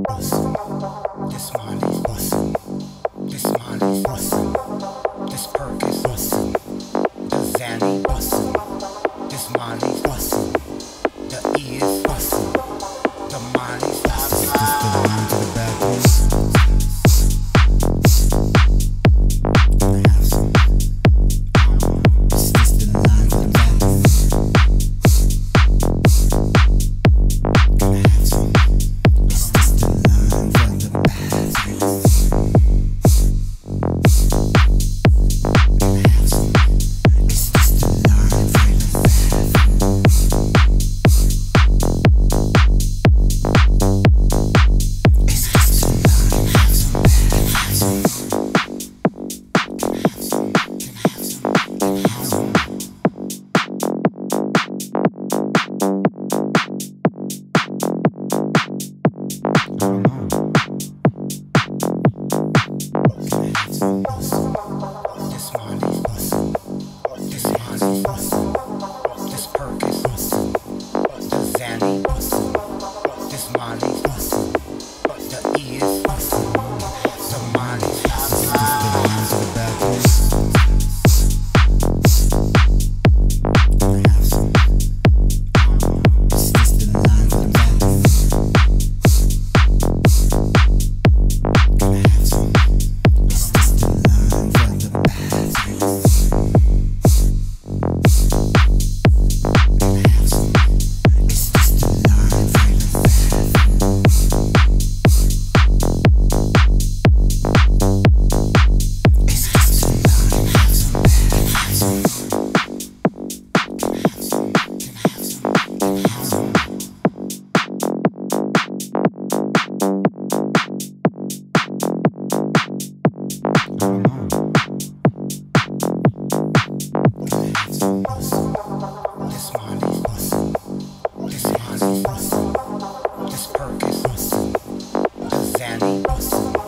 This Molly's bustin'. This Molly's bustin'. This perk is bustin'. The Zanny bustin'. This Molly's bustin'. The E is bustin'. The Molly's bustin'. Is this the line to the bathroom? This perk is bustin'. The Zanny bustin'.